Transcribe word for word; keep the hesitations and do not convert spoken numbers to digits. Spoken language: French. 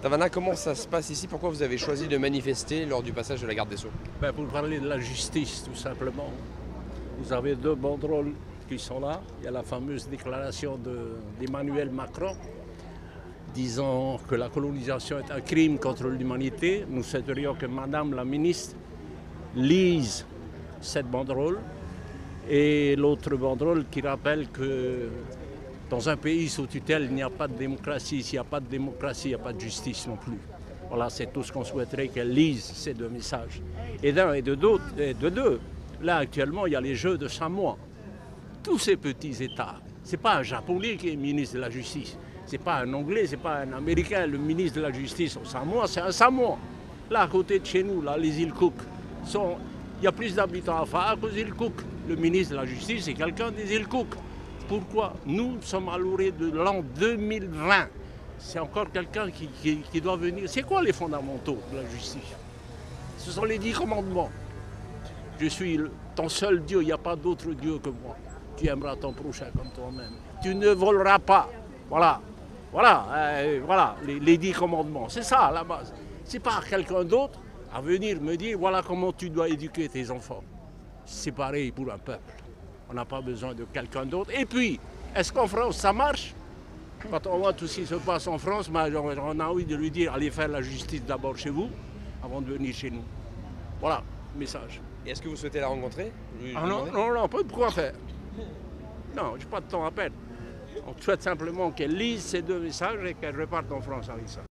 Tavana, comment ça se passe ici? Pourquoi vous avez choisi de manifester lors du passage de la garde des Sceaux? Ben, pour parler de la justice, tout simplement. Vous avez deux banderoles qui sont là. Il y a la fameuse déclaration d'Emmanuel Macron disant que la colonisation est un crime contre l'humanité. Nous souhaiterions que Madame la ministre lise cette banderole. Et l'autre banderole qui rappelle que dans un pays sous tutelle, il n'y a pas de démocratie. S'il n'y a pas de démocratie, il n'y a pas de justice non plus. Voilà, c'est tout ce qu'on souhaiterait qu'elle lise, ces deux messages. Et d'un et de d'autres, et de deux. Là, actuellement, il y a les Jeux de Samoa. Tous ces petits États. Ce n'est pas un Japonais qui est ministre de la Justice. Ce n'est pas un Anglais, ce n'est pas un Américain. Le ministre de la Justice au Samoa, c'est un Samoa. Là, à côté de chez nous, là, les îles Cook, sont... il y a plus d'habitants à Faa qu'aux îles Cook. Le ministre de la Justice, c'est quelqu'un des îles Cook. Pourquoi? Nous sommes à l'orée de l'an deux mille vingt. C'est encore quelqu'un qui, qui, qui doit venir. C'est quoi les fondamentaux de la justice? Ce sont les dix commandements. Je suis ton seul Dieu, il n'y a pas d'autre Dieu que moi. Tu aimeras ton prochain comme toi-même. Tu ne voleras pas. Voilà, voilà, euh, voilà les, les dix commandements. C'est ça à la base. C'est pas quelqu'un d'autre à venir me dire voilà comment tu dois éduquer tes enfants. C'est pareil pour un peuple. On n'a pas besoin de quelqu'un d'autre. Et puis, est-ce qu'en France ça marche? Quand on voit tout ce qui se passe en France, on a envie de lui dire allez faire la justice d'abord chez vous avant de venir chez nous. Voilà, message. Et est-ce que vous souhaitez la rencontrer? Ah non, non, non, pas de quoi faire. Non, j'ai pas de temps à perdre. On souhaite simplement qu'elle lise ces deux messages et qu'elle reparte en France avec ça.